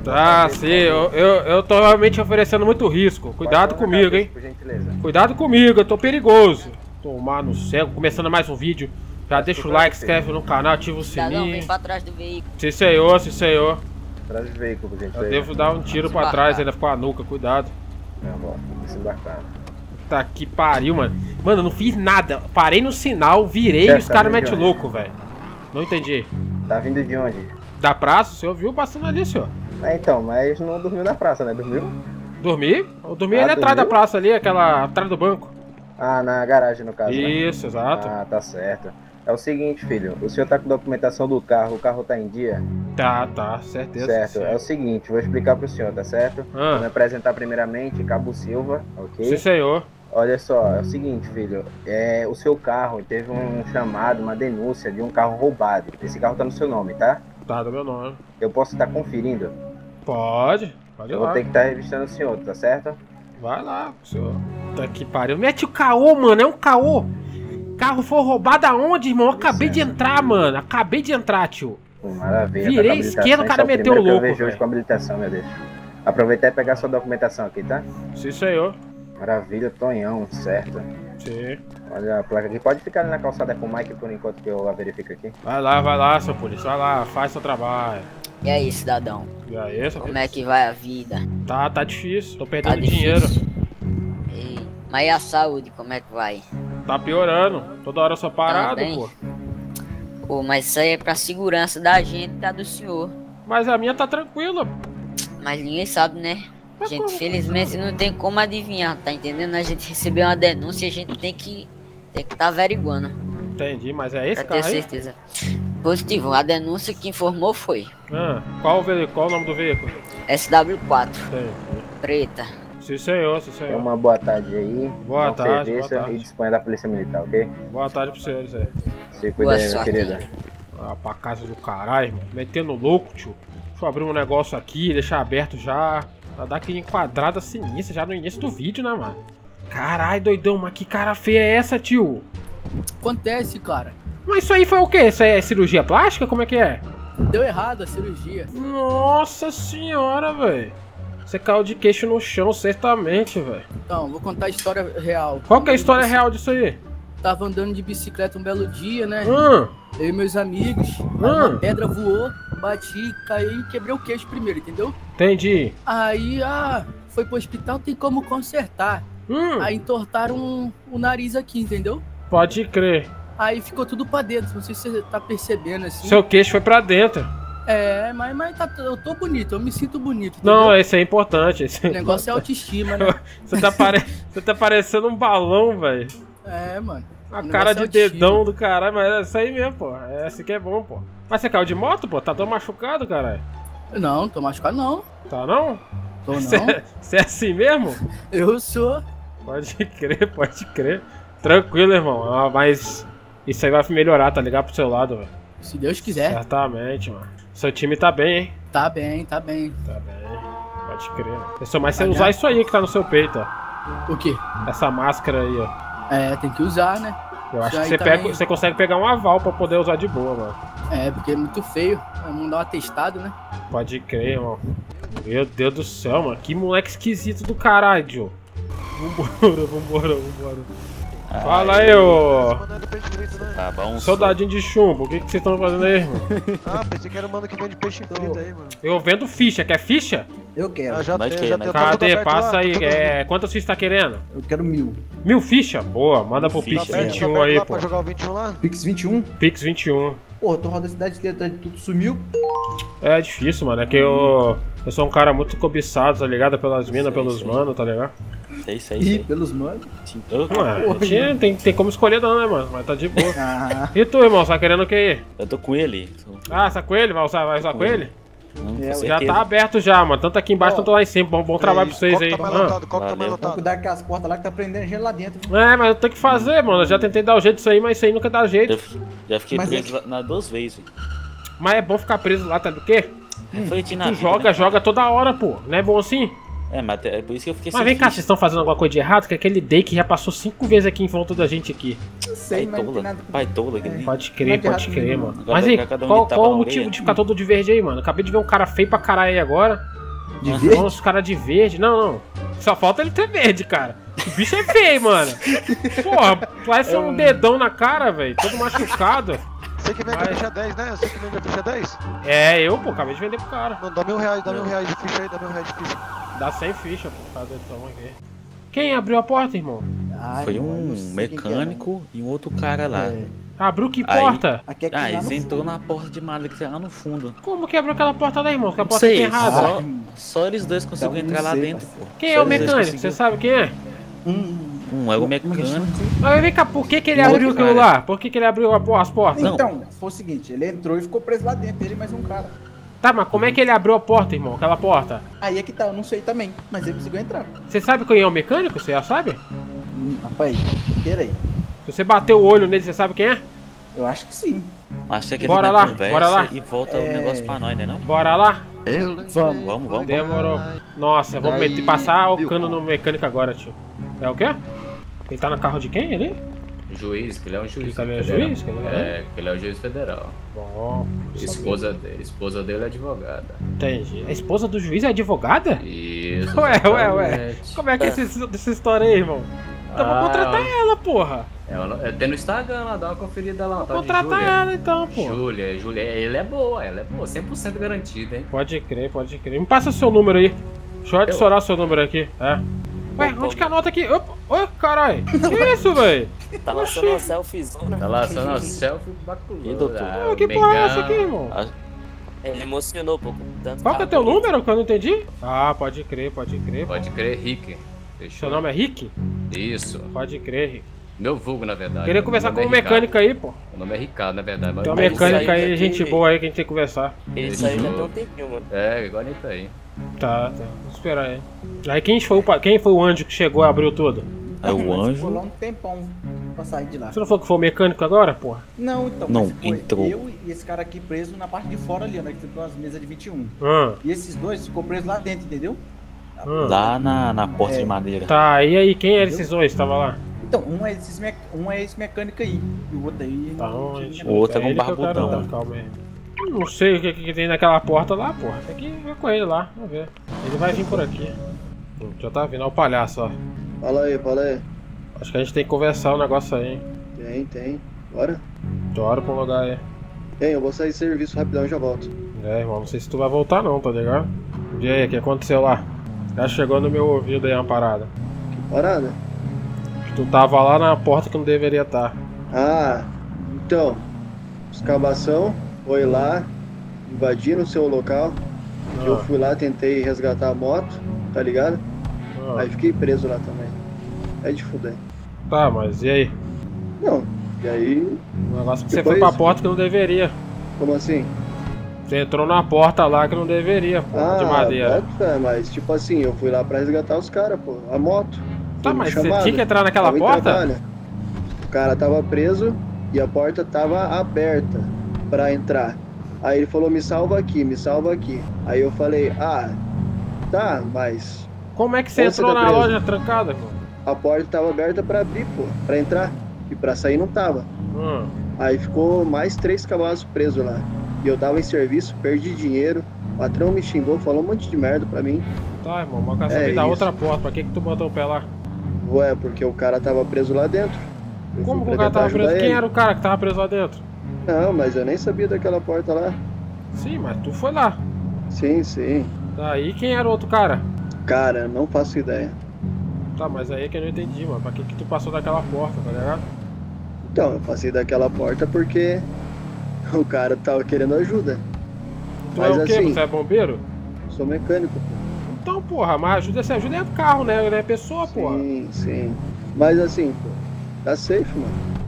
Tá, sim, eu tô realmente oferecendo muito risco. Cuidado comigo, hein? Por gentileza. Cuidado comigo, eu tô perigoso. Tomar no céu, começando mais um vídeo. Já deixa o like, se inscreve no canal, ativa o Cidadão, vem sininho. pra trás do veículo. Sim, senhor, sim, senhor. Atrás do veículo, por gentileza. Eu devo dar um tiro pra trás, ainda com a nuca, cuidado. Não, bom, desembarcar. Tá que pariu, mano. Mano, eu não fiz nada. Parei no sinal, virei e os caras metem louco, velho. Não entendi. Tá vindo de onde? Da praça, o senhor viu passando ali, senhor? Ah, então, mas não dormiu na praça, né? Dormiu? Dormi? Eu dormi ali atrás da praça ali, aquela atrás do banco. Ah, na garagem, no caso, né? Isso, exato. Ah, tá certo. É o seguinte, filho. O senhor tá com documentação do carro, o carro tá em dia? Tá, certeza. Certo. É o seguinte, vou explicar pro senhor, tá certo? Ah. Vou me apresentar primeiramente, Cabo Silva, ok? Sim, senhor. Olha só, é o seguinte, filho. O seu carro teve um chamado, uma denúncia de um carro roubado. Esse carro tá no seu nome, tá? Tá do meu nome. Eu posso estar conferindo? Pode ir Eu vou lá. ter que estar revistando o senhor, tá certo? Vai lá, senhor. Tá que pariu. Mete o caô, mano, é um caô. Carro foi roubado aonde, irmão? Eu acabei de entrar, mano. Acabei de entrar, tio. Maravilha. Virei tá com habilitação, esquerda, o esse cara é meteu o primeiro que eu louco, vejo hoje velho. com habilitação, meu Deus. Aproveitar e pegar sua documentação aqui, tá? Sim, senhor. Maravilha, Tonhão, certo. Sim. Olha a placa aqui. Pode ficar ali na calçada com o Mike por enquanto que eu a verifico aqui. Vai lá, seu polícia. Vai lá, faz seu trabalho. E aí, cidadão? E aí, seu Como é que vai a vida? Tá difícil. Tô Tá perdendo difícil. dinheiro. Ei, mas e a saúde, como é que vai? Tá piorando. Toda hora eu sou parado, Também. pô. Pô, mas isso aí é pra segurança da gente e da do senhor. Mas a minha tá tranquila. Mas ninguém sabe, né? A gente, como? felizmente, não tem como adivinhar, tá entendendo? A gente recebeu uma denúncia e a gente tem que tá averiguando, Entendi, mas é esse pra ter carro aí? certeza. Positivo, a denúncia que informou foi Qual o veículo? Qual o nome do veículo? SW4, Entendi. preta. Sim, senhor, sim, Tenha senhor. uma boa tarde aí. Boa bom tarde, serviço boa tarde. E disponha da Polícia Militar, ok? Boa tarde pra senhores aí. Se cuida Boa aí, minha sorte. querida. Ah, pra casa do caralho, irmão. Metendo louco, tio. Deixa eu abrir um negócio aqui, deixar aberto já. Pra dar aquele enquadrada sinistra já no início do vídeo, né, mano? Caralho, doidão, mas que cara feia é essa, tio? Acontece, cara. Mas isso aí foi o quê? Isso aí é cirurgia plástica? Como é que é? Deu errado a cirurgia. Nossa senhora, velho. Você caiu de queixo no chão, certamente, velho. Então, vou contar a história real. Qual que é a história real disso aí? Tava andando de bicicleta um belo dia, né? Hum, Eu e meus amigos. Aí uma pedra voou, bati, caí e quebrei o queixo primeiro, entendeu? entendi. Aí, foi pro hospital, tem como consertar. Aí entortaram o nariz aqui, entendeu? Pode crer. Aí ficou tudo pra dentro, não sei se você tá percebendo assim. Seu queixo foi pra dentro. É, mas eu tô bonito, eu me sinto bonito, Não, entendeu? esse é importante. Esse O negócio é autoestima, né? Você tá parecendo um balão, velho. É, mano. A O cara negócio de é autoestima. dedão do caralho, mas é isso aí mesmo, pô. É assim que é bom, pô. Mas você caiu de moto, pô? Tá tão machucado, caralho. Não, tô machucado não. Tá não? Tô não. Você é assim mesmo? Eu sou. Pode crer, pode crer. Tranquilo, irmão. Ah, mas isso aí vai melhorar, tá ligado? Pro seu lado, velho. Se Deus quiser. Certamente, mano. Seu time tá bem, hein? Tá bem, tá bem. Tá bem. Pode crer. É só mais você usar isso aí que tá no seu peito, ó. O quê? Essa máscara aí, ó. É, tem que usar, né? Eu acho Isso que aí você, também. você consegue pegar um aval pra poder usar de boa, mano. É, porque é muito feio. Vamos dar um atestado, né? Pode crer, irmão. Meu Deus do céu, mano. Que moleque esquisito do caralho, Joe. Vambora. Fala aí, ô. Tá bom. Soldadinho de chumbo, o que vocês estão fazendo aí, irmão? Ah, pensei que era o mano que vende peixe frito aí, mano. Eu vendo ficha, quer ficha? Eu quero. Ah, já Nós tem, que, já nós tem. que. Tá tudo Cadê? aberto lá, Passa aí. tá tudo aberto. Quantas fichas tá querendo? Eu quero 1000. 1000 fichas? Boa, manda pro Ficha. Pix Tá aberto, 21 tá aberto aí, lá pô. pra jogar o 21 lá? Pix 21? Pix 21. Pô, tô rodando a cidade inteira, tudo sumiu. É difícil, mano. É que eu sou um cara muito cobiçado, tá ligado? Pelas minas, pelos sei. manos, tá ligado? Sei. Ih, pelos manos. Não, tem como escolher não, né, mano? Mas tá de boa. Ah, E tu, irmão, tá querendo o que aí? Eu tô com ele. Ah, tá com ele? Vai usar com ele? Não, É, com Já certeza. tá aberto já, mano. Tanto aqui embaixo quanto lá em cima. Bom trabalho pra vocês aí. Qual que tá mais Ah. lotado? Qual que tá mais Valeu. vamos lotado? cuidar que as portas lá que tá prendendo gente lá dentro. É, mas eu tenho que fazer, mano. Eu já tentei dar o jeito disso aí, mas isso aí nunca dá jeito. Já fiquei Mas é preso na 2 vezes. Mas é bom ficar preso lá, tá do quê? Refleti na Tu vida, joga, né? joga toda hora, pô. Não é bom assim? mas é por isso que eu fiquei Mas sem vem cá, ficha. vocês estão fazendo alguma coisa de errado? Que aquele Day que já passou 5 vezes aqui em volta da gente aqui. Não sei, mas não tem nada. Pai tola aquele ali. Pode crer, pode crer, mano. Agora Mas vai aí, ficar cada um qual, de tapa qual na o motivo orelha? de ficar todo de verde aí, mano? Acabei de ver um cara feio pra caralho aí agora. De verde? Os caras de verde. Não. Só falta ele ter verde, cara. O bicho é feio, mano. Porra, parece um dedão na cara, velho. Todo machucado. Você que vende Vai. a ficha 10, né? Você que vende a ficha 10? É, eu, pô, acabei de vender pro cara. Não, dá R$1.000, dá R$1.000 de ficha aí, dá R$1.000 de ficha. Dá 100 ficha, pô. Cadê? Toma aqui. Quem abriu a porta, irmão? Ai, Foi mano, eu um não sei quem que é, mecânico e um outro cara lá. É. Abriu que Aí- porta? Aqui é que Ah, lá eles no entrou fundo. na porta de madeira que tem lá no fundo. Como que abriu aquela porta lá, irmão? Que a Não porta sei, tá errada. só, só eles dois conseguiram Então, não entrar lá sei, dentro, parceiro. pô. Quem Só é o eles dois mecânico? Você conseguiram. sabe quem é? Um era o mecânico. Mas vem cá, por que ele Outro abriu aquilo cara. lá? Por que ele abriu as portas? Não. Então, foi o seguinte, ele entrou e ficou preso lá dentro, ele e mais um cara. Tá, mas como é que ele abriu a porta, irmão? Aquela porta? Aí é que tá, eu não sei também, mas ele conseguiu entrar. Você sabe quem é o mecânico? Você já sabe? Rapaz, peraí, Se você bater o olho nele, você sabe quem é? eu acho que sim. Acho que Bora ele lá, conversa bora lá. e volta o É. negócio pra nós, né não? Bora lá? Vamos. Demorou. Nossa, vamos passar o cano no mecânico agora, tio. É o quê? Ele tá no carro de quem ali? Juiz, que ele é um juiz. Ele também é federal. juiz? Que ele é? É, que ele é o juiz federal. Bom, Esposa dele é advogada. entendi. A esposa do juiz é advogada? Isso. Ué. exatamente. Como é que é essa história aí, irmão? Então vou contratar ela, porra. Tem no Instagram lá, dá uma conferida lá. Vou Tal de contratar Júlia. ela então, porra. Júlia, ela é boa, 100% garantida, hein? Pode crer. Me passa seu número aí. Deixa eu adicionar seu número aqui. É. Ué, onde que anota aqui? Opa, oi, caralho. Que isso, velho? Tá lançando uma selfiezona. Tá lá só no selfie baculoso. Ih, doutor. Ah, que porra é essa aqui, irmão? Ele emocionou, pô. com tanto Qual que é carro teu bonito. número que eu não entendi? Ah, pode crer. Pode crer, Rick. Fechou? Seu nome é Rick? Isso. Pode crer, Rick. Meu vulgo, na verdade. Queria conversar Meu com um nome é mecânico aí, pô. Ricardo. Meu nome é Ricardo, na verdade. Tem um Mas mecânico isso aí aí, já gente tem- boa aí que a gente tem que conversar. Ele saiu já tem um tempinho, mano. É, igual ele tá aí. Tá. Vamos esperar aí. Aí quem foi o anjo que chegou e abriu tudo? É o Mas ficou lá anjo. um tempão pra sair de lá. Você não falou que foi o mecânico agora, porra? Não, então, Não, mas foi entrou. eu e esse cara aqui preso na parte de fora ali, né? Que tem umas mesas de 21. Ah, E esses dois ficou preso lá dentro, entendeu? Lá na porta de madeira. Tá, e aí, quem eram esses dois que tava lá? Então, um é esse mecânico aí. E o outro aí. Tá não onde? tinha O outro é um ele que eu quero barbudão. dar, calma aí. Eu não sei o que tem naquela porta lá, porra. Tem que ver com ele lá, vamos ver. Ele vai vir por aqui. Já tá vindo, é o palhaço, ó. Fala aí. Acho que a gente tem que conversar o negócio aí, hein. Tem. Bora. Bora pra um lugar aí. Tem, eu vou sair de serviço rapidão e já volto. É, irmão, não sei se tu vai voltar não, tá ligado? E aí, o que aconteceu lá? Já chegou no meu ouvido aí uma parada. Parada? Que tu tava lá na porta que não deveria estar. Ah, então. Escavação, foi lá, invadiram o seu local. Eu fui lá, tentei resgatar a moto, tá ligado? Aí fiquei preso lá também. É de fuder. Tá, mas e aí? Não, e aí. O negócio que você Depois- foi pra porta que não deveria. Como assim? Você entrou na porta lá que não deveria, pô, de madeira. bota fé, mas tipo assim, eu fui lá pra resgatar os caras, pô, a moto. Tá, Fui mas você chamado. tinha que entrar naquela Tava em porta? trabalho. O cara tava preso e a porta tava aberta pra entrar. Aí ele falou, me salva aqui. Aí eu falei, tá, mas Como é que você Onde você entrou tá na preso? loja trancada, pô? a porta tava aberta pra abrir, pô, pra entrar. E pra sair não tava. Aí ficou mais 3 cavalos presos lá. E eu tava em serviço, perdi dinheiro. O patrão me xingou, falou um monte de merda pra mim. Tá, irmão, mas eu quero É saber da isso. outra porta. Pra que tu botou o pé lá? Ué, porque o cara tava preso lá dentro. Eu Como que fui o pra cara tava tentar preso? ajudar Quem ele. era o cara que tava preso lá dentro? Não, mas eu nem sabia daquela porta lá. Sim, mas tu foi lá. Sim. Daí quem era o outro cara? Cara, não faço ideia. Tá, mas aí é que eu não entendi, mano. Pra que tu passou daquela porta, tá ligado? Então, eu passei daquela porta porque o cara tava querendo ajuda. Tu Mas é o quê? assim- Você é bombeiro? Sou mecânico, pô. Então, porra, mas ajuda, se ajuda é carro, né? Não é pessoa, porra. Sim. Mas assim, pô, tá safe, mano.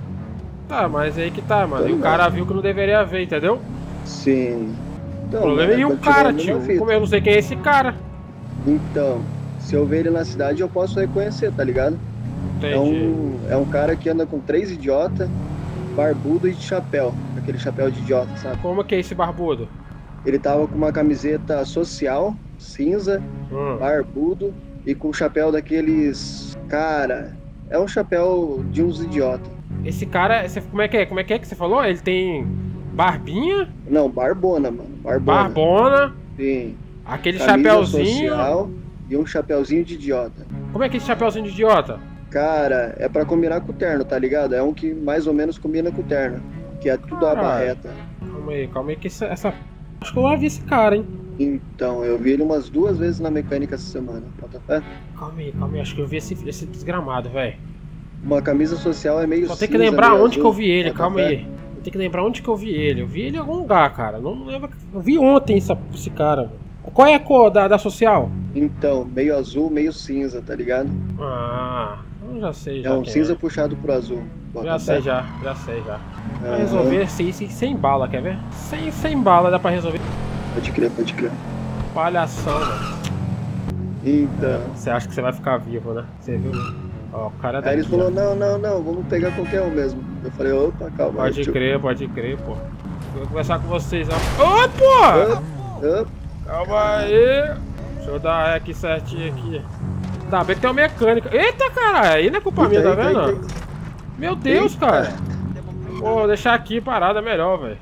Tá, mas aí que tá, mano. Tô E o ligado. cara viu que não deveria ver, entendeu? Sim. Então, O problema é mano, o continuar cara, a mesma tio. fita. Como eu não sei quem é esse cara. Então, se eu ver ele na cidade, eu posso reconhecer, tá ligado? Entendi. É um cara que anda com 3 idiotas, barbudo e de chapéu. Aquele chapéu de idiota, sabe? Como que é esse barbudo? Ele tava com uma camiseta social cinza, barbudo e com chapéu daqueles... Cara, é um chapéu de uns idiotas. Esse cara, como é que é? Como é que você falou? Ele tem barbinha? Não, barbona, mano. Barbona. Sim. Aquele Camisa chapéuzinho. Social e um chapéuzinho de idiota. Como é que é esse chapéuzinho de idiota? Cara, é pra combinar com o terno, tá ligado? É um que mais ou menos combina com o terno. Que é tudo aba reta. Calma aí que essa... Acho que eu já vi esse cara, hein? Então, eu vi ele umas 2 vezes na mecânica essa semana. Bota fé? Calma aí, acho que eu vi esse desgramado, velho. Uma camisa social é meio Só tem que lembrar meio onde azul. que eu vi ele, Bota calma fé? aí. Eu tenho que lembrar onde que eu vi ele. Eu vi ele em algum lugar, cara. Não lembro. Eu vi ontem esse cara. Qual é a cor da social? Então, meio azul, meio cinza, tá ligado? Ah, eu já sei já. É um cinza puxado pro azul. Bota Já fé? sei já. Pra resolver sem bala, quer ver? Sem bala dá pra resolver. Pode crer. Palhação, mano. Então. Você acha que você vai ficar vivo, né? Você viu? Ó, o cara Aí eles daqui, ó. falaram, não, vamos pegar qualquer um mesmo. Eu falei, opa, calma aí. Pode crer, pô. Vou conversar com vocês, ó. Ô, pô! Calma aí. Deixa eu dar aqui certinho aqui. Tá bem que tem uma mecânica. Eita, caralho. Aí não é culpa minha, tá vendo? Meu Deus, cara. Pô, vou deixar aqui parada melhor, velho.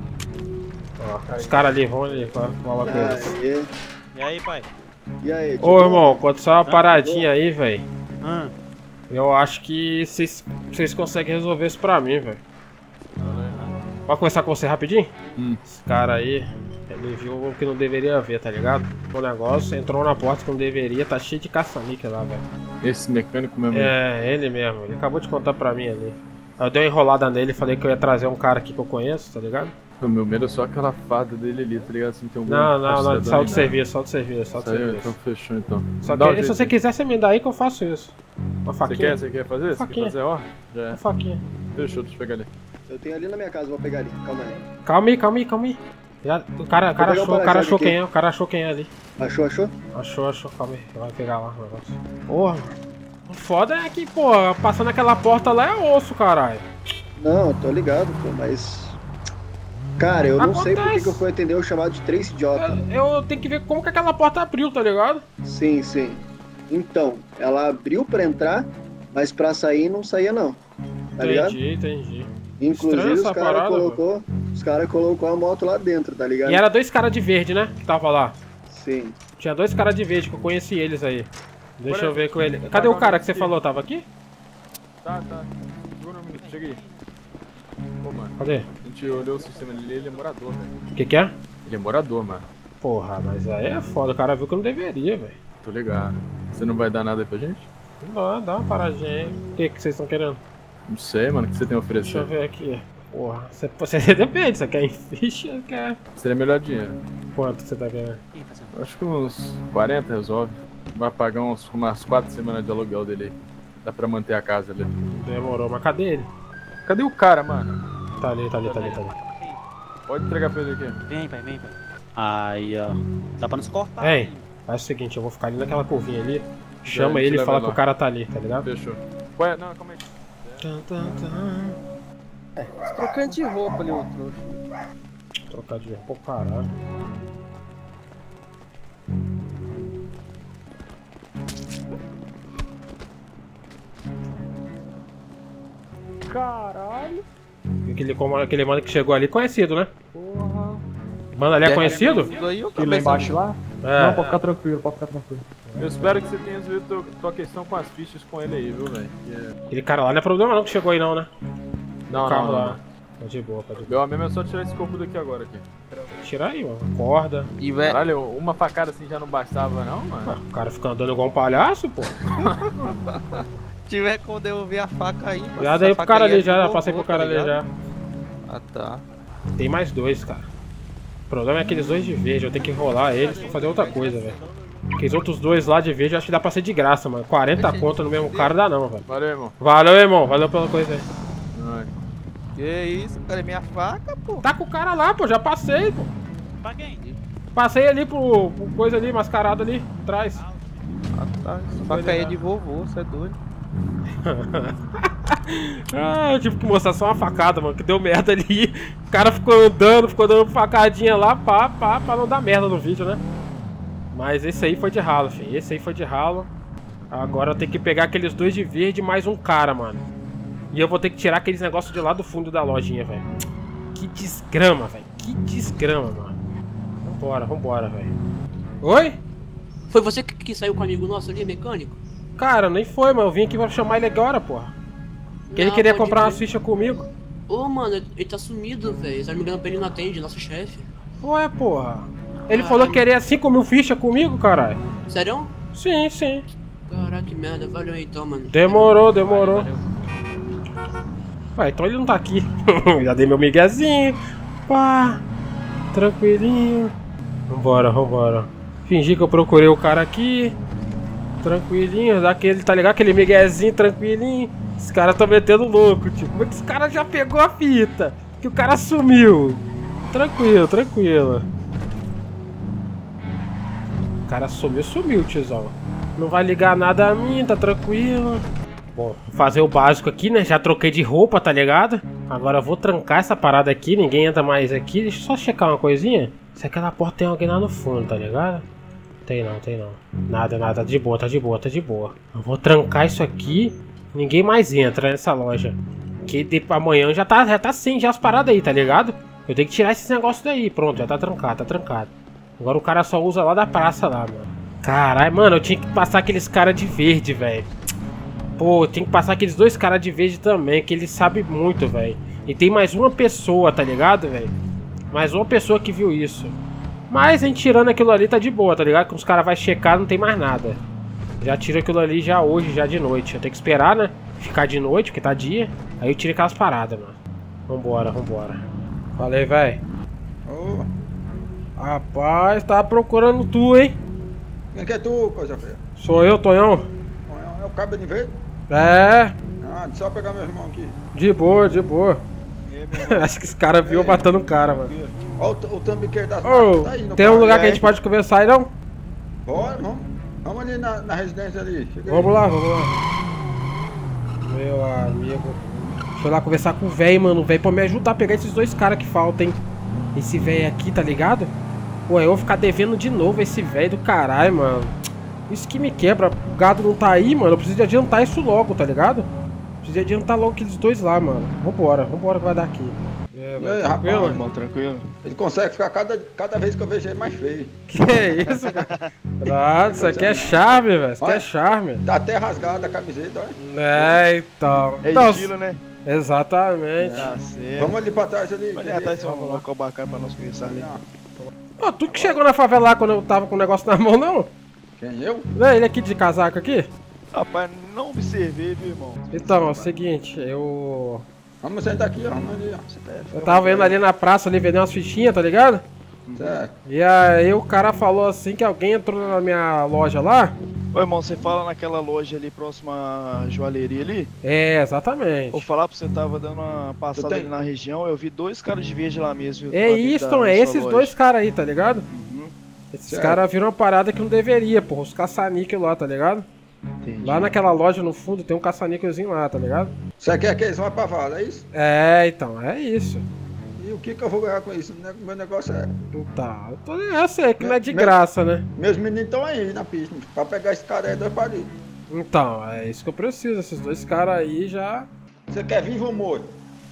Ó, os caras ali vão ali pra falar com eles. E aí, pai? E aí, Ô, irmão, aconteceu uma paradinha aí, velho. Eu acho que vocês conseguem resolver isso pra mim, velho. Pode conversar com você rapidinho? Esse cara aí, ele viu o que não deveria ver, tá ligado? O negócio entrou na porta que não deveria, tá cheio de caça-níquel lá, velho. Esse mecânico mesmo? É, ele mesmo. Ele acabou de contar pra mim ali. Eu dei uma enrolada nele e falei que eu ia trazer um cara aqui que eu conheço, tá ligado? O meu medo é só aquela fada dele ali, tá ligado? Assim, tem um Não, saiu do serviço. Então fechou então. Só que se você quiser, você me dá aí que eu faço isso. Uma faquinha. Você quer fazer? Você quer fazer, ó? Já é. Uma faquinha. Fechou, deixa eu pegar ali. Eu tenho ali na minha casa, vou pegar ali, calma aí. Calma aí. Já, o cara achou quem é, o cara achou quem é ali. Achou? Achou, calma aí, vai pegar lá o negócio. Porra, o foda é que, pô, passando aquela porta lá é osso, caralho. Não, tô ligado, pô, mas... Cara, eu não sei por que eu fui atender o chamado de 3 idiotas. Eu tenho que ver como que aquela porta abriu, tá ligado? Sim. Então, ela abriu pra entrar, mas pra sair não saía não. Tá ligado? Entendi. Inclusive os caras colocou a moto lá dentro, tá ligado? E era 2 caras de verde, né? Que tava lá. Sim. Tinha 2 caras de verde que eu conheci eles aí. Deixa eu ver com ele. Cadê o cara que você falou? Tava aqui? Tá. Segura um minuto, chega aí. Pô, mano. Cadê? A gente olhou o sistema dele, ele é morador, velho. O que é? Ele é morador, mano. Porra, mas aí é foda. O cara viu que eu não deveria, velho. Tô ligado. Você não vai dar nada aí pra gente? Dá uma paradinha aí. O que vocês estão querendo? Não sei, mano. O que você tem a oferecer? Deixa eu ver aqui. Porra, você depende. Você quer em ficha ou quer... Seria melhor dinheiro. Quanto você tá querendo? Acho que uns 40 resolve. Vai pagar umas 4 semanas de aluguel dele aí. Dá pra manter a casa ali. Demorou, mas cadê ele? Cadê o cara, mano? Tá ali. Pode entregar pra ele aqui. Vem, pai. Aí, ó. Dá pra nos cortar. Ei, faz o seguinte, eu vou ficar ali naquela curvinha ali. Chama ele e fala que o cara tá ali, tá ligado? Fechou. Ué, não, calma aí. Trocando de roupa ali, o trouxa. Trocar de roupa, caralho. Caralho. Aquele mano que chegou ali, conhecido, né? Porra. Mano ali é conhecido? Aquele lá embaixo lá? É. Não, pode ficar tranquilo. Eu espero que você tenha resolvido tua questão com as fichas com ele aí, viu, velho? Aquele cara lá não é problema não que chegou aí não, né? Não. Tá de boa. Meu mesmo é só tirar esse corpo daqui agora aqui. Tira aí, mano. Corda. Caralho, uma facada assim já não bastava não, mano? O cara fica andando igual um palhaço, pô. Tiver como devolver a faca aí. Já dei pro cara ali já, passei pro cara ali já. Ah, tá. Tem mais 2, cara. O problema é aqueles 2 de verde, eu tenho que enrolar eles pra fazer outra coisa, velho. Aqueles outros 2 lá de verde, eu acho que dá pra ser de graça, mano. 40 conto no mesmo cara dá não, velho. Valeu, irmão. Valeu, irmão. Valeu pela coisa aí. Que isso, cara? É minha faca, pô. Tá com o cara lá, pô. Já passei, pô. Pra quem? Passei ali pro coisa ali, mascarado ali, atrás. Ah, tá. Essa faca aí é de vovô, você é doido. Eu tive que mostrar só uma facada, mano, que deu merda ali. O cara ficou dando facadinha lá, pra não dar merda no vídeo, né? Mas esse aí foi de ralo, filho. Esse aí foi de ralo. Agora eu tenho que pegar aqueles 2 de verde e mais um cara, mano. E eu vou ter que tirar aqueles negócios de lá do fundo da lojinha, velho. Que desgrama, velho. Que desgrama, mano. Vambora, velho. Oi? Foi você que saiu com um amigo nosso ali, mecânico? Cara, nem foi, mas eu vim aqui pra chamar ele agora, porra. Que ele queria comprar umas fichas comigo. Ô, mano, ele tá sumido, velho. Se não me engano, ele não atende, nosso chefe. Ué, porra. Ele falou que queria 5 mil fichas comigo, caralho. Sério? Sim, sim. Caraca, que merda. Valeu aí então, mano. Demorou. Ué, então ele não tá aqui. Já dei meu miguezinho. Pá. Tranquilinho. Vambora. Fingir que eu procurei o cara aqui. Tranquilinho. Dá aquele, tá ligado? Aquele miguezinho tranquilinho. Os caras tão metendo louco, tipo. Como é que esse cara já pegou a fita? Que o cara sumiu. Tranquilo. O cara sumiu, tiozão. Não vai ligar nada a mim, tá tranquilo. Bom, vou fazer o básico aqui, né? Já troquei de roupa, tá ligado? Agora eu vou trancar essa parada aqui, ninguém entra mais aqui. Deixa eu só checar uma coisinha. Se aquela porta tem alguém lá no fundo, tá ligado? Tem não. Nada, tá de boa. Eu vou trancar isso aqui. Ninguém mais entra nessa loja. Que amanhã já tá sem já as paradas aí, tá ligado? Eu tenho que tirar esses negócios daí. Pronto, já tá trancado. Agora o cara só usa lá da praça lá, mano. Caralho, mano, eu tinha que passar aqueles caras de verde, velho. Pô, tem que passar aqueles 2 caras de verde também, que eles sabem muito, velho. E tem mais uma pessoa, tá ligado, velho? Mais uma pessoa que viu isso. Mas a gente tirando aquilo ali tá de boa, tá ligado? Que os caras vão checar, não tem mais nada. Já tiro aquilo ali já hoje, já de noite. Eu tenho que esperar, né? Ficar de noite, porque tá dia. Aí eu tiro aquelas paradas, mano. Vambora. Falei, velho. Ô. Rapaz, tava procurando tu, hein? Quem que é tu, coisa feia? Sou eu, Tonhão. É o cabo de verde? É. Ah, só pegar meu irmão aqui. De boa. Acho que esse cara viu matando o cara, mano. Ó, o tambiqueiro das Ô, tá aí no tem um carro. lugar que a gente pode conversar aí, não? Bora, vamos ali na residência ali. Vamos lá. Meu amigo. Deixa eu lá conversar com o velho, mano. O velho pra me ajudar a pegar esses 2 caras que faltam, hein? Esse velho aqui, tá ligado? Pô, eu vou ficar devendo de novo esse velho do caralho, mano. Isso que me quebra. O gado não tá aí, mano. Eu preciso de adiantar isso logo, tá ligado? Preciso de adiantar logo aqueles 2 lá, mano. Vambora que vai dar aqui. E aí, rapaz, irmão, tranquilo. Ele consegue ficar cada vez que eu vejo ele mais feio. Que isso, cara? Claro, isso aqui é charme, velho. Isso aqui é charme. Tá até rasgada a camiseta, olha. É, então. É estilo, né? Exatamente. Vamos ali pra trás ali. Olha atrás, vamos lá com o bacana pra nós conversar ali. Ó, tu que chegou na favela lá quando eu tava com o negócio na mão, não? Quem, eu? É, ele aqui de casaco aqui? Rapaz, não observei, viu, irmão? Então, é o seguinte, eu... Vamos sentar aqui, ó. Vamos ali, ó. Eu tava indo ali na praça ali vender umas fichinhas, tá ligado? Certo. E aí o cara falou assim que alguém entrou na minha loja lá. Ô, irmão, você fala naquela loja ali próxima à joalheria ali? É, exatamente. Vou falar pra você, tava dando uma passada ali na região, eu vi 2 caras de verde lá mesmo. É isso, é esses 2 caras aí, tá ligado? Esses caras viram uma parada que não deveria, porra. Os caça-níquel lá, tá ligado? Entendi. Lá naquela loja no fundo tem um caça-níquelzinho lá, tá ligado? Você quer que eles vão pra vala, é isso? É, então, é isso. E o que eu vou ganhar com isso? Meu negócio é... Tá, eu sei que não é de graça, né? Meus meninos estão aí na pista, pra pegar esse cara aí 2 palitos. Então, é isso que eu preciso, esses 2 caras aí já... Você quer vivo ou morto?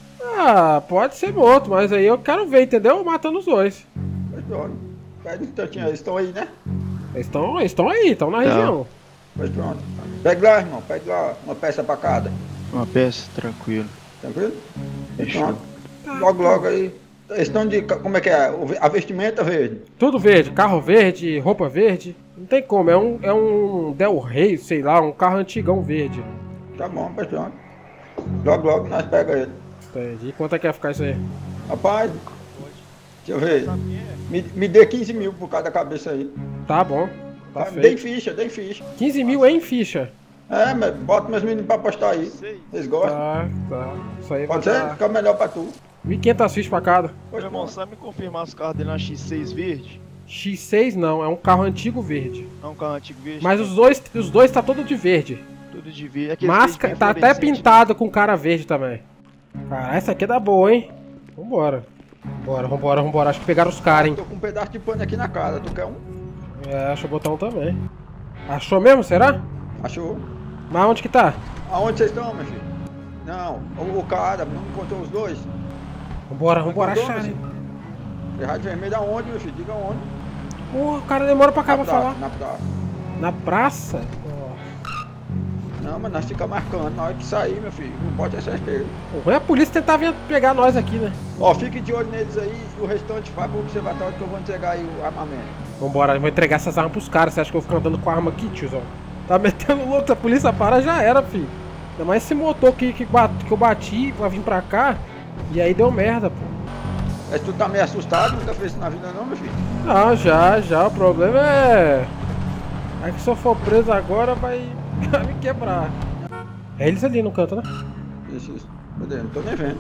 Ah, pode ser morto, mas aí eu quero ver, entendeu? Matando os 2. Pois pronto. Pede um instantinho, eles estão aí, né? Eles estão aí, estão na região. Pois pronto. Pegue lá, irmão, pegue lá uma peça pra cada. Uma peça, tranquilo. Tranquilo? Fechou. Logo aí. Eles estão de... Como é que é? A vestimenta verde? Tudo verde, carro verde, roupa verde. Não tem como, é um Del Rey, sei lá, um carro antigão verde. Tá bom, pois pronto. Logo nós pega ele. Entendi. Quanto é que vai ficar isso aí? Rapaz, deixa eu ver. Me dê 15 mil por cada cabeça aí. Tá bom. Tá feito. Dei ficha. 15 mil em ficha? É, mas bota meus meninos pra apostar aí. Eles gostam? Tá. Isso aí pode ser? Fica melhor pra tu. 1.500 fichas pra cada. Meu irmão, sabe me confirmar se o carro dele é uma X6 verde? X6 não, é um carro antigo verde. É um carro antigo verde? Mas os dois tá todo de verde. Tudo de verde. Máscara, tá até pintado com cara verde também. Cara, essa aqui é da boa, hein? Vambora. Vambora. Acho que pegaram os caras, hein? Tô com um pedaço de pano aqui na cara, tu quer um? É, achou o botão também. Achou mesmo, será? Achou. Mas onde que tá? Aonde vocês estão, meu filho? Não, o cara, não encontrou os dois? Vambora achar, né? Rádio vermelho aonde, meu filho? Diga onde. Porra, o cara demora pra cá pra falar. Na praça. Na praça? Não, mas nós ficamos marcando na hora que sair, meu filho. Não pode ter certeza. Ou é a polícia tentar vir pegar nós aqui, né? Ó, fique de olho neles aí e o restante vai pro observatório que eu vou entregar aí o armamento. Vambora, eu vou entregar essas armas pros caras. Você acha que eu vou ficar andando com a arma aqui, tiozão? Tá metendo louco, se a polícia para, já era, filho. Ainda mais esse motor que eu bati pra vir pra cá. E aí deu merda, pô. Mas tu tá meio assustado? Nunca fez isso na vida não, meu filho? Não, já. O problema é que se eu for preso agora vai me quebrar. É eles ali no canto, né? Isso. Cadê? Não tô nem vendo.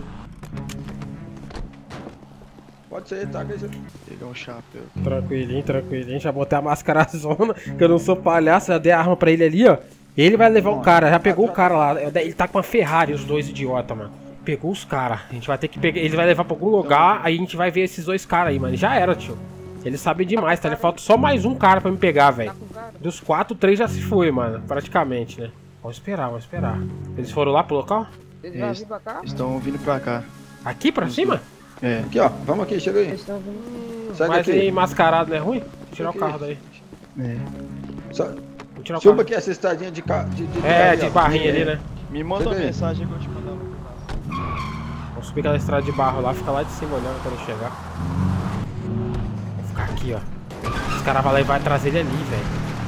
Pode ser, tá? Pegar um chapéu. Tranquilinho. Já botei a máscara zona, que eu não sou palhaço. Já dei a arma pra ele ali, ó. Ele vai levar o cara, já pegou o cara lá. Ele tá com uma Ferrari, os dois idiotas, mano. Pegou os caras. A gente vai ter que pegar. Ele vai levar pra algum lugar, aí a gente vai ver esses dois caras aí, mano. Já era, tio. Ele sabe demais, tá? Ele falta só mais um cara pra me pegar, velho. Dos 4, 3 já se foi, mano. Praticamente, né? Vamos esperar. Eles foram lá pro local? Eles vão vir pra cá? Estão vindo pra cá. Aqui pra cima? É. Aqui, ó. Vamos aqui, chega aí. Mas aí mascarado não é ruim? Vou tirar o carro daí. É. Vou tirar o Suba carro. aqui essa estradinha de barrinha ali, né? Me manda uma mensagem que eu te mandar. Vamos subir aquela estrada de barro lá, fica lá de cima olhando quando chegar. Vou ficar aqui, ó. Os caras vão lá e vai trazer ele ali, velho.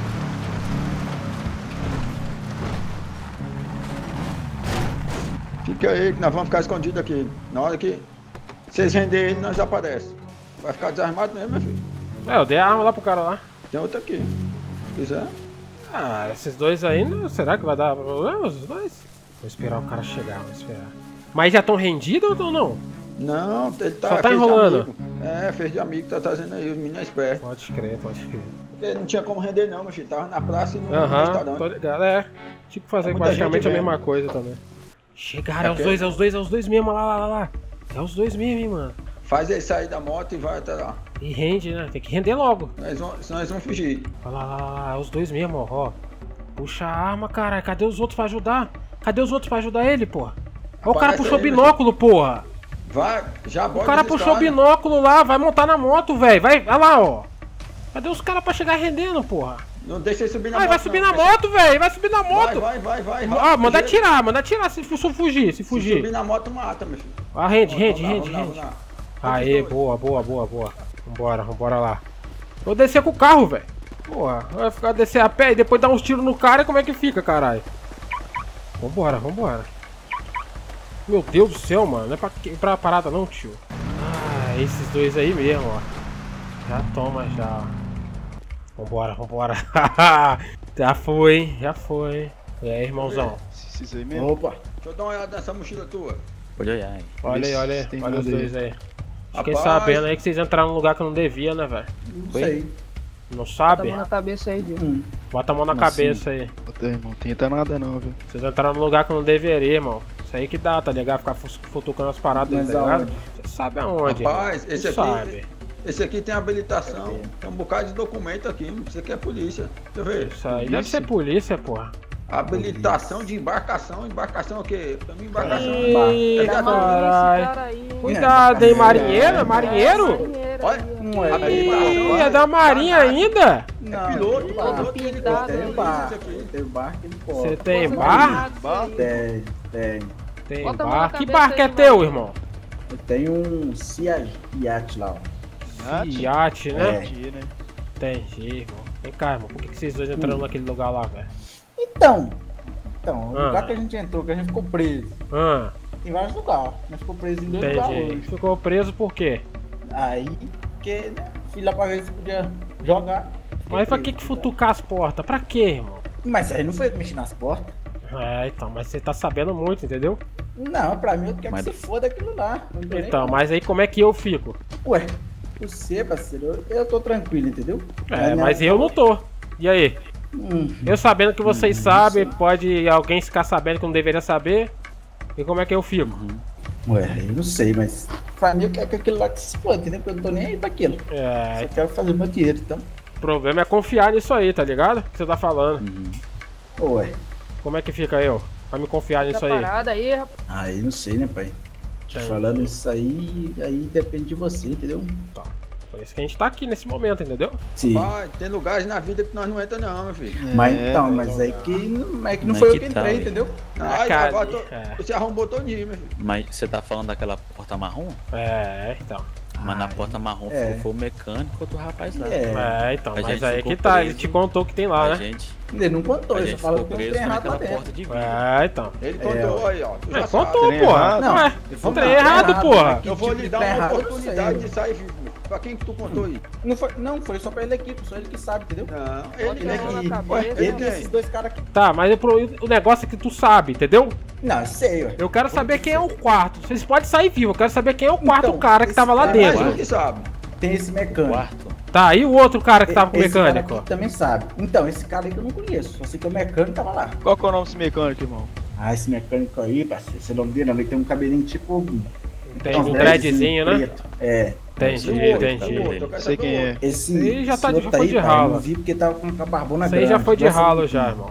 Fica aí que nós vamos ficar escondidos aqui. Na hora que vocês renderem ele, nós aparecemos. Vai ficar desarmado mesmo, meu filho? É, eu dei a arma lá pro cara lá. Tem outra aqui. Se quiser. Ah, esses dois aí, será que vai dar problema, os dois? Vou esperar o cara chegar, vou esperar. Mas já estão rendidos ou não? Não, ele tá... Só tá enrolando. Fez de amigo, tá trazendo aí, os meninos espertos. Pode crer. Porque não tinha como render não, meu filho. Tava na praça e no restaurante. Tô ligado, Tipo fazer praticamente a mesma coisa também. Chegaram, é os dois mesmo, lá. É os dois mesmo, hein, mano. Faz ele sair da moto e vai até lá. E rende, né? Tem que render logo. Senão eles vão fugir. Olha lá, é os dois mesmo, ó. Puxa a arma, cara. Cadê os outros pra ajudar? Cadê os outros pra ajudar ele, porra? Olha o cara puxou o binóculo, porra. Vai, já bota. O cara puxou o binóculo lá, vai montar na moto, velho. Vai, olha lá, ó. Cadê os caras pra chegar rendendo, porra? Não deixa ele subir na moto. Vai subir na moto, velho. Vai subir na moto. Vai. Ó, manda atirar se fugir. Se subir na moto, mata, meu filho. Ah, rende. Aê, boa. Vambora lá. Vou descer com o carro, velho. Porra, vai ficar descer a pé e depois dar uns tiros no cara, como é que fica, caralho? Vambora. Meu Deus do céu, mano. Não é pra parada não, tio. Ah, esses dois aí mesmo, ó. Já toma, já. Vambora. Já foi, hein? E aí, irmãozão? Esses aí mesmo? Opa. Deixa eu dar uma olhada nessa mochila tua. Pode olhar aí. Olha os dois aí. Fiquei sabendo aí que vocês entraram num lugar que eu não devia, né, velho? Não sei. Não sabe? Bota a mão na cabeça aí, viu? Bota a mão na cabeça aí. Não tenta nada não, viu? Vocês entraram num lugar que eu não deveria, irmão. Isso aí que dá, tá ligado? Ficar futucando as paradas, tá ligado? Você sabe aonde. Rapaz, esse aqui tem habilitação. Tem um bocado de documento aqui. Isso aqui é polícia. Deixa eu ver. Isso aí deve ser polícia, porra. Habilitação de embarcação. Embarcação o quê? Também embarcação. Caralho. Cuidado, hein, marinheiro? Marinheiro? Olha, é da marinha ainda? É piloto. Tem barco e Você tem bar? Tem. Tem bar. Que barco é teu, irmão? Eu tenho um Sea Yacht lá, ó. Yacht, né? Entendi, irmão. Vem cá, irmão. Por que vocês dois entraram naquele lugar lá, velho? Então, o lugar que a gente entrou, que a gente ficou preso. Tem vários lugares. Nós ficou preso em 2 lugares. Ficou preso por quê? Aí, porque, né? Fui lá pra ver se podia jogar. Mas pra que futucar as portas? Pra quê, irmão? Mas aí não foi mexer nas portas. Então, mas você tá sabendo muito, entendeu? Não, pra mim eu quero que se foda aquilo lá. Então, mas aí como é que eu fico? Ué, você, parceiro, eu tô tranquilo, entendeu? Mas eu não tô. E aí? Eu sabendo que vocês sabem, pode alguém ficar sabendo que não deveria saber. E como é que eu fico? Ué, eu não sei, mas pra mim eu quero que aquilo lá que se foda, entendeu? Porque eu não tô nem aí pra aquilo. É. Só quero fazer meu dinheiro, então. problema é confiar nisso aí, tá ligado? O que você tá falando. Ué. Como é que fica eu? Pra me confiar nisso aí. Parada aí, rapaz. Aí não sei, né, pai? Te falando isso aí depende de você, entendeu? Tá. Por isso que a gente tá aqui nesse momento, entendeu? Sim. Pai, tem lugares na vida que nós não entramos não, meu filho. Mas então, mas é que não foi eu que entrei, entendeu? Ai, agora você arrombou todinho, meu filho. Mas você tá falando daquela porta marrom? É, então. Mas na porta marrom foi o mecânico outro rapaz lá. Então, mas aí que tá, ele te contou o que tem lá, né? Ele não contou, ele só falou que preso tem errado lá naquela porta dentro. de vidro. Então. Ele contou aí, ó. Ele contou, porra. Não trem errado, porra. Eu vou lhe dar uma oportunidade de sair vivo. Pra quem que tu contou aí? Não, foi só pra ele aqui, só ele que sabe, entendeu? Não, ele e esses dois caras aqui. Tá, mas o negócio é que tu sabe, entendeu? Não, eu sei, ué. Eu quero saber quem é o quarto. Vocês podem sair vivo, eu quero saber quem é o quarto cara que tava lá dentro. que sabe? Tem esse mecânico. Tá, e o outro cara que tava com o mecânico? Cara também sabe. Então, esse cara aí que eu não conheço. Só sei que o mecânico tava lá. Qual que é o nome desse mecânico, irmão? Ah, esse mecânico aí, parceiro, esse nome dele, ele tem um cabelinho tipo... Tem um dreadzinho, né? É. Entendi. Sei quem é. Esse já foi de ralo. Eu não vi porque tava com a barbona grande. Esse aí já foi de ralo já, irmão.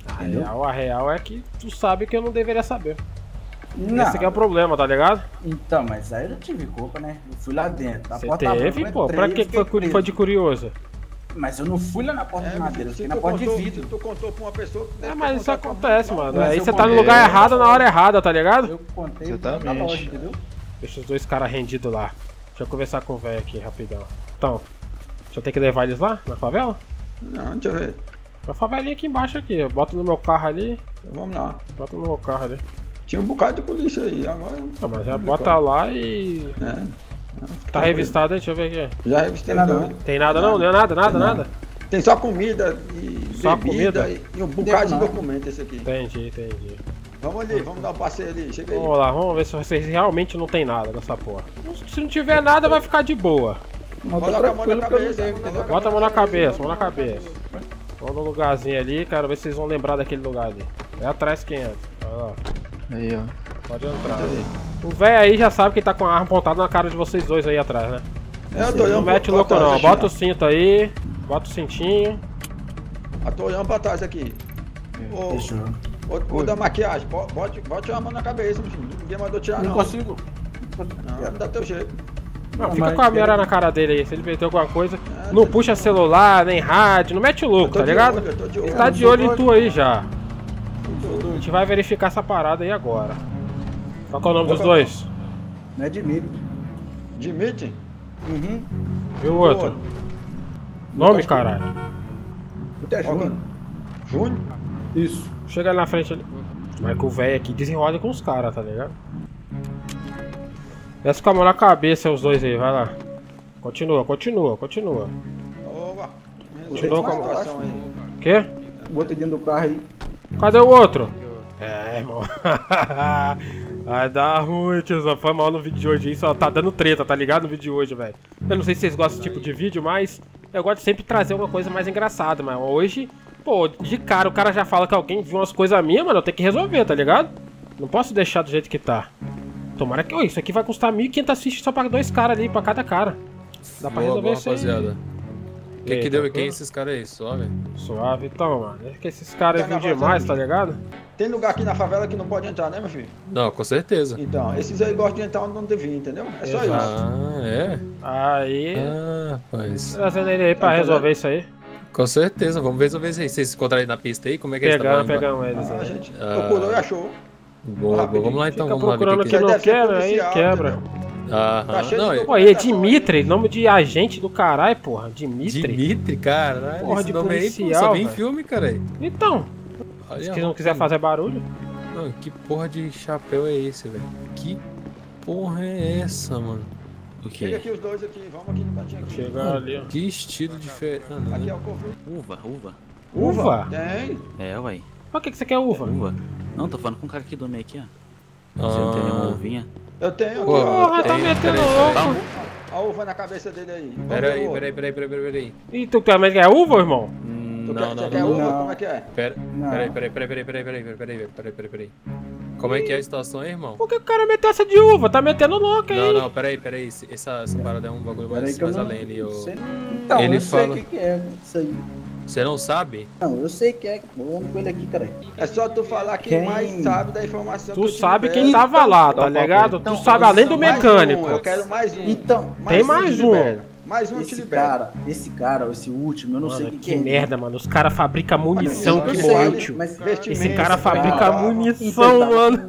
A real é que tu sabe que eu não deveria saber. Não. Esse aqui é o problema, tá ligado? Então, mas aí eu já tive culpa, né? Eu fui lá dentro. Você teve, pô? Pra que foi de curioso? Mas eu não fui lá na porta de madeira, eu fui na porta de vidro. Tu contou pra uma pessoa que mas isso acontece, mano. Aí você tá no lugar errado na hora errada, tá ligado? Eu contei na loja, entendeu? Deixa os dois caras rendidos lá. Deixa eu conversar com o velho aqui, rapidão. Então, deixa eu ter que levar eles lá, na favela? Não, deixa eu ver. A favelinha aqui embaixo aqui, bota no meu carro ali. Vamos lá. Bota no meu carro ali. Tinha um bocado de polícia aí, agora... Não, mas já bota lá e... Tá revistado aí? Deixa eu ver aqui. Já revistei nada. Tem nada não? Não é nada? Tem só comida e só bebida e um bocado de documento esse aqui. Entendi. Vamos ali, vamos dar um passeio ali, chega aí. Vamos lá, vamos ver se vocês realmente não tem nada nessa porra. Se não tiver nada, vai ficar de boa. Coloca a mão na cabeça. Bota a mão na cabeça, Vamos no lugarzinho ali, quero ver se vocês vão lembrar daquele lugar ali. É atrás quem entra. Olha lá. Aí, ó. Pode entrar. O velho aí já sabe que tá com a arma apontada na cara de vocês dois aí atrás, né? Não mete louco não, bota o cinto aí, bota o cintinho. Eu tô olhando pra trás aqui. O da maquiagem, bote uma mão na cabeça, ninguém mandou tirar não. Não consigo. Não dá teu jeito. Não, fica com a mira na cara dele aí, se ele meter alguma coisa. Não puxa celular, nem rádio, não mete o louco, tá ligado? Ele tá de olho em tu aí já. A gente vai verificar essa parada aí agora. Qual é o nome dos dois? Não é Dimitri. Dimitri? Uhum. E o outro? Nome, caralho? É Júnior. Júnior? Isso. Chega ali na frente ali. Mas que o velho aqui desenrola com os caras, tá ligado? Desce com a mão na cabeça os dois aí, vai lá. Continua. Opa. Continua com a mão. Quê? Bota dentro do carro aí. Cadê o outro? Irmão. Vai dar ruim, tiozão. Foi mal no vídeo de hoje, hein? Só tá dando treta, tá ligado? No vídeo de hoje, velho. Eu não sei se vocês gostam desse tipo de vídeo, mas eu gosto de sempre trazer uma coisa mais engraçada, mas hoje, pô, de cara o cara já fala que alguém viu umas coisas minhas, mano, eu tenho que resolver, tá ligado? Não posso deixar do jeito que tá. Tomara que... isso aqui vai custar 1.500 fichas só pra dois caras ali, pra cada cara. Dá pra resolver isso aí. Rapaziada. Que deu? Quem é esses caras aí? Suave? Suave, então, mano. É que esses caras viram demais, tá ligado? Tem lugar aqui na favela que não pode entrar, né, meu filho? Não, com certeza. Então, esses aí gostam de entrar onde não devia, entendeu? É só isso. Ah, é? Aí... rapaz. Trazendo ele aí pra resolver isso aí. Com certeza, vamos resolver isso aí. Vocês encontraram ele na pista aí? Como é que eles estão? Pegamos eles aí. A gente procurou e achou. Boa, vamos lá então, vamos lá. Procurando que não quer, aí quebra. Não, pô, e é Dimitri, nome de agente do caralho, porra. Dimitri, caralho. Porra, de policial, aí, só vem em filme, cara. Então, se não quiser fazer barulho. Não, que porra de chapéu é esse, velho? Que porra é essa, mano? O quê? Chega aqui os dois aqui, vamos aqui no cantinho aqui. Chega ali, ó. Que estilo diferente. Aqui é o Covid. Uva? Tem. É, ué. Pra que você quer uva? Não, tô falando com o cara que dorme aqui, ó. Você não tem nenhuma uvinha? Eu tenho. Porra, tá metendo louco. A uva na cabeça dele aí. Peraí. E tu também quer uva, irmão? Não. Quer uva? Como é que é? Peraí. Como é que é a situação aí, irmão? Por que o cara meteu essa de uva? Tá metendo louco aí. Não, peraí. Essa parada é um bagulho mais além ali. Então, ele eu fala... sei o que é isso aí. Você não sabe? Não, eu sei que é. Eu ando com ele aqui, cara. É só tu falar quem mais sabe da informação. Tu sabe quem tava lá, tá ligado? Tu sabe além do mecânico. Eu quero mais um. Então, tem mais um. Mais um esse cara, esse último, eu não sei o que é. Que merda, mano. Os caras fabricam munição que morreu, tio. Esse cara fabrica munição, mano.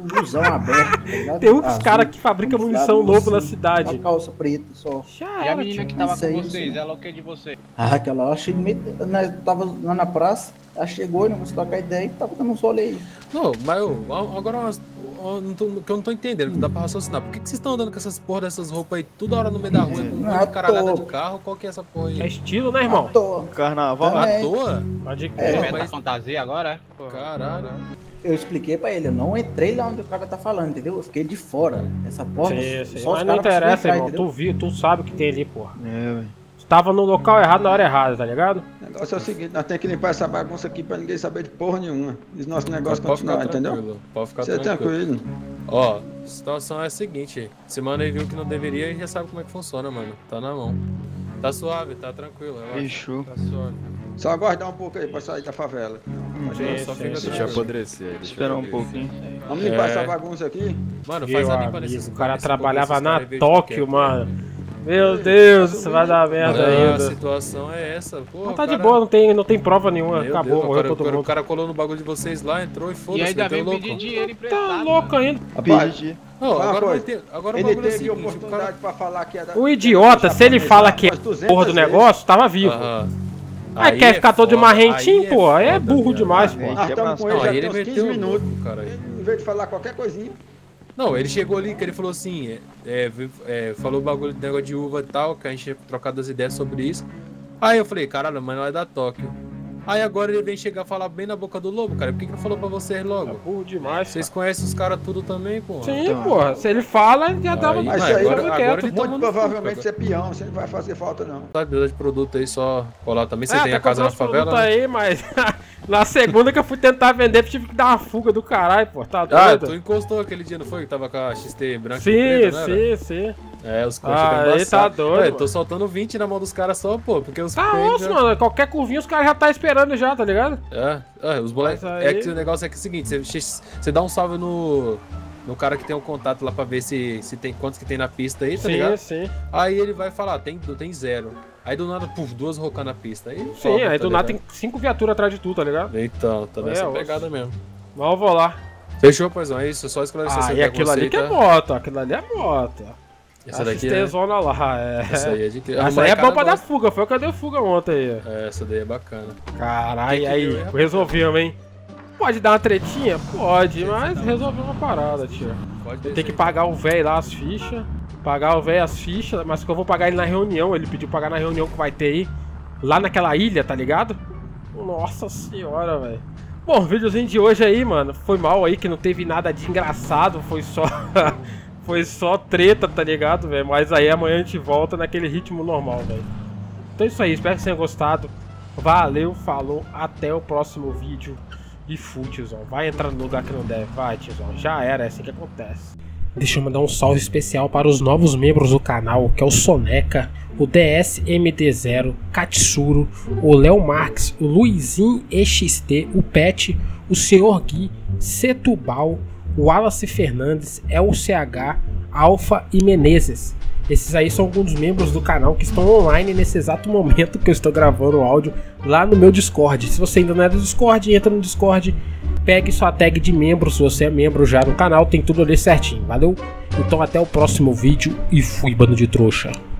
Tem uns caras que fabricam munição novo na cidade. Calça preta só. E a menina que tava com vocês, ela é o que de você? Ah, aquela lá, nós tava lá na praça, ela chegou, não conseguiu trocar ideia e tava dando um sole aí. Não, mas agora que eu não tô entendendo, não dá pra raciocinar. Por que vocês estão andando com essas porra dessas roupas aí toda hora no meio da rua, com um monte de caralhada de carro? Qual que é essa porra aí? É estilo, né, irmão? Carnaval. À toa? Pode crer. Mas fantasia agora, é? Caralho. Eu expliquei pra ele, eu não entrei lá onde o cara tá falando, entendeu? Eu fiquei de fora. Essa porra. Sim. Mas não interessa, irmão. Tu sabe o que tem ali, porra. velho. Tava no local errado na hora errada, tá ligado? O negócio é o seguinte, nós temos que limpar essa bagunça aqui pra ninguém saber de porra nenhuma. E o nosso negócio continuar, entendeu? Pode ficar tranquilo. Ó, a situação é a seguinte, se mano aí viu que não deveria, e já sabe como é que funciona, mano. Tá na mão. Tá suave, tá tranquilo. Fechou. Tá suave. Só aguardar um pouco aí pra sair da favela. Deixa apodrecer. Esperar um pouquinho. Vamos limpar essa bagunça aqui? Mano, faz a limpa nesses. O cara trabalhava na Tóquio, mano. Meu Deus, isso vai dar merda ainda. A situação é essa, pô. Mas tá de boa, não tem prova nenhuma. Acabou, morreu todo mundo. O cara colou no bagulho de vocês lá, entrou e foda-se. E ainda veio pedir dinheiro emprestado. Tá louco ainda. Rapaz, agora ele teve oportunidade pra falar que era... O idiota, se ele fala que é porra do negócio, tava vivo. Aí quer ficar todo de marrentinho, pô. Aí é burro demais, pô. Nós estamos com ele já tem uns 15 minutos. Em vez de falar qualquer coisinha. Não, ele chegou ali que ele falou assim, falou o bagulho do negócio de uva e tal, que a gente tinha trocado as ideias sobre isso. Aí eu falei, caralho, mas não é da Tóquio. Aí agora ele vem chegar a falar bem na boca do lobo, cara. Por que não falou pra vocês logo? É burro demais. Vocês conhecem os caras tudo também, pô? Sim, então, porra. Se ele fala, ele já tava mais agora ele muito provavelmente ser peão, você não vai fazer falta não. Tá de produto aí só colar também. Você tem a casa na favela? Né? Aí, mas na segunda que eu fui tentar vender, tive que dar uma fuga do caralho, pô. Tá doido? Tu encostou aquele dia, não foi? Que tava com a XT branca e preta, né? Sim. É, os coxas ficam embaçados. Tá doido. Eu tô soltando 20 na mão dos caras só, pô, porque os tá osso, mano. Qualquer curvinha os caras já tá esperando já, tá ligado? Os moleques. Aí... É que o negócio é que é o seguinte, você dá um salve no cara que tem um contato lá pra ver se tem quantos que tem na pista aí, tá ligado? Sim. Aí ele vai falar, tem 0. Aí do nada, duas rocando na pista. Aí aí do nada tem 5 viaturas atrás de tu, tá ligado? Então, tá nessa pegada mesmo. Mas eu vou lá. Fechou, poisão, é isso, só esclarecer. E aquilo ali que é moto, aquilo ali é moto. Essa daqui é... zona lá, Essa aí é de... Essa aí é bom pra dar fuga, foi o que eu dei fuga ontem aí. Essa daí é bacana. Caralho, aí, resolvemos, hein? Pode dar uma tretinha? Pode, mas resolveu uma parada, tio. Tem que pagar o velho lá as fichas. Pagar o velho as fichas, mas que eu vou pagar ele na reunião. Ele pediu pagar na reunião que vai ter aí. Lá naquela ilha, tá ligado? Nossa senhora, velho. Bom, o videozinho de hoje aí, mano. Foi mal aí que não teve nada de engraçado. Foi só... Foi só treta, tá ligado, velho? Mas aí amanhã a gente volta naquele ritmo normal, velho. Então é isso aí, espero que vocês tenham gostado. Valeu, falou, até o próximo vídeo. E fui, tiozão. Vai entrar no lugar que não deve, vai, tiozão. Já era, é assim que acontece. Deixa eu mandar um salve especial para os novos membros do canal, que é o Soneca, o DSMD0, Katsuro, o Léo Marques, o Luizinho EXT, o Pet, o Sr. Gui, Setubal, o Wallace Fernandes, LCH, Alfa e Menezes. Esses aí são alguns dos membros do canal que estão online nesse exato momento que eu estou gravando o áudio lá no meu Discord. Se você ainda não é do Discord, entra no Discord, pegue sua tag de membro, se você é membro já no canal, tem tudo ali certinho, valeu? Então até o próximo vídeo e fui, bando de trouxa.